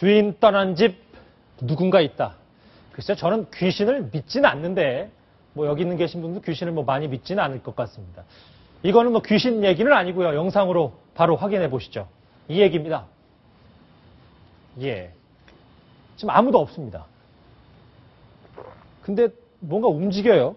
주인 떠난 집 누군가 있다. 글쎄요, 저는 귀신을 믿지는 않는데 뭐 여기 있는 계신 분도 귀신을 뭐 많이 믿지는 않을 것 같습니다. 이거는 뭐 귀신 얘기는 아니고요. 영상으로 바로 확인해 보시죠. 이 얘기입니다. 예. 지금 아무도 없습니다. 근데 뭔가 움직여요.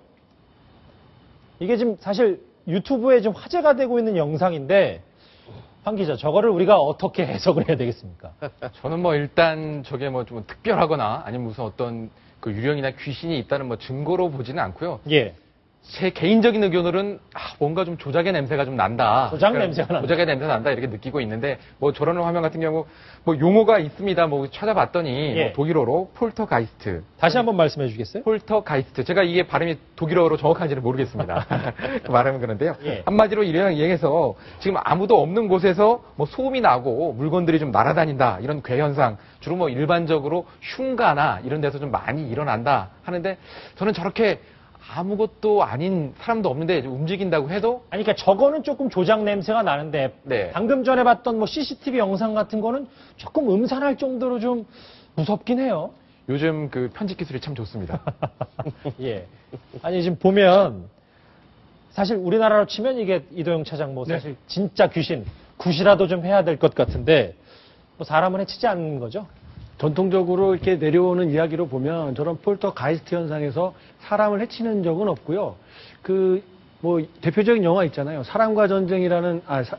이게 지금 사실 유튜브에 좀 화제가 되고 있는 영상인데 한 기자, 저거를 우리가 어떻게 해석을 해야 되겠습니까? 저는 뭐 일단 저게 뭐 좀 특별하거나 아니면 무슨 어떤 그 유령이나 귀신이 있다는 뭐 증거로 보지는 않고요. 예. 제 개인적인 의견으로는 뭔가 좀 조작의 냄새가 좀 난다. 조작 냄새가 난다. 조작의 냄새가 난다 이렇게 느끼고 있는데 뭐 저런 화면 같은 경우 뭐 용어가 있습니다. 뭐 찾아봤더니 예. 뭐 독일어로 폴터가이스트. 다시 한번 말씀해 주시겠어요? 폴터가이스트. 제가 이게 발음이 독일어로 정확한지는 모르겠습니다. 말하면 그런데요. 예. 한마디로 이행해서 지금 아무도 없는 곳에서 뭐 소음이 나고 물건들이 좀 날아다닌다. 이런 괴현상. 주로 뭐 일반적으로 흉가나 이런 데서 좀 많이 일어난다 하는데 저는 저렇게 아무것도 아닌 사람도 없는데 움직인다고 해도 아니, 그러니까 저거는 조금 조작 냄새가 나는데 네. 방금 전에 봤던 뭐 CCTV 영상 같은 거는 조금 음산할 정도로 좀 무섭긴 해요. 요즘 그 편집 기술이 참 좋습니다. 예. 아니, 지금 보면 사실 우리나라로 치면 이게 이도영 차장 뭐 사실 진짜 귀신, 굿이라도 좀 해야 될 것 같은데 뭐 사람은 해치지 않는 거죠? 전통적으로 이렇게 내려오는 이야기로 보면 저런 폴터가이스트 현상에서 사람을 해치는 적은 없고요. 뭐 대표적인 영화 있잖아요. 사랑과 전쟁이라는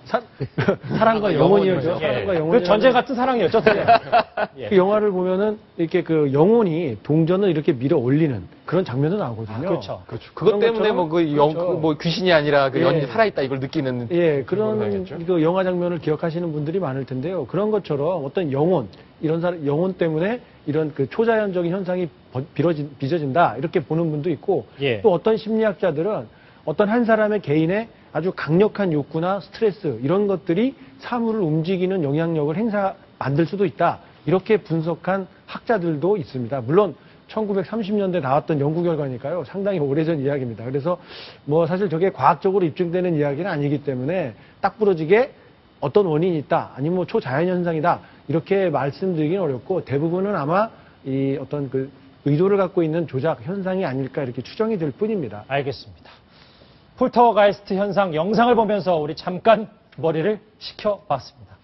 사랑과 영혼이었죠. 예. 사랑과 그 영혼이 전쟁 같은 사랑이었죠. 예. 그 영화를 보면은 이렇게 그 영혼이 동전을 이렇게 밀어 올리는 그런 장면도 나오거든요. 그렇죠. 그렇죠. 그것 때문에 것처럼, 뭐 그렇죠. 뭐 귀신이 아니라 그 예. 연인이 살아있다 이걸 느끼는. 그런 거겠죠? 그 영화 장면을 기억하시는 분들이 많을 텐데요. 그런 것처럼 어떤 영혼, 이런 사람, 영혼 때문에 이런 그 초자연적인 현상이 빚어진다. 이렇게 보는 분도 있고 예. 또 어떤 심리학자들은 어떤 한 사람의 개인의 아주 강력한 욕구나 스트레스 이런 것들이 사물을 움직이는 영향력을 만들 수도 있다. 이렇게 분석한 학자들도 있습니다. 물론 1930년대 나왔던 연구 결과니까요. 상당히 오래전 이야기입니다. 그래서 뭐 사실 저게 과학적으로 입증되는 이야기는 아니기 때문에 딱 부러지게 어떤 원인이 있다. 아니면 뭐 초자연현상이다. 이렇게 말씀드리긴 어렵고 대부분은 아마 이 어떤 그 의도를 갖고 있는 조작 현상이 아닐까 이렇게 추정이 될 뿐입니다. 알겠습니다. 폴터가이스트 현상 영상을 보면서 우리 잠깐 머리를 식혀봤습니다.